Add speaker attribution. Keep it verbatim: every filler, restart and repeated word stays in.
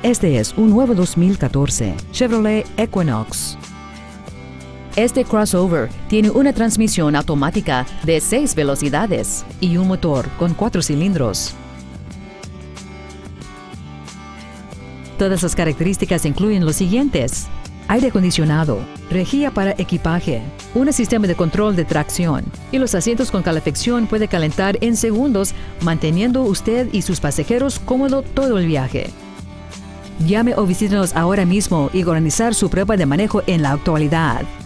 Speaker 1: Este es un nuevo dos mil catorce Chevrolet Equinox. Este crossover tiene una transmisión automática de seis velocidades y un motor con cuatro cilindros. Todas las características incluyen los siguientes: aire acondicionado, rejilla para equipaje, un sistema de control de tracción y los asientos con calefacción puede calentar en segundos, manteniendo usted y sus pasajeros cómodo todo el viaje. Llame o visítenos ahora mismo y organizar su prueba de manejo en la actualidad.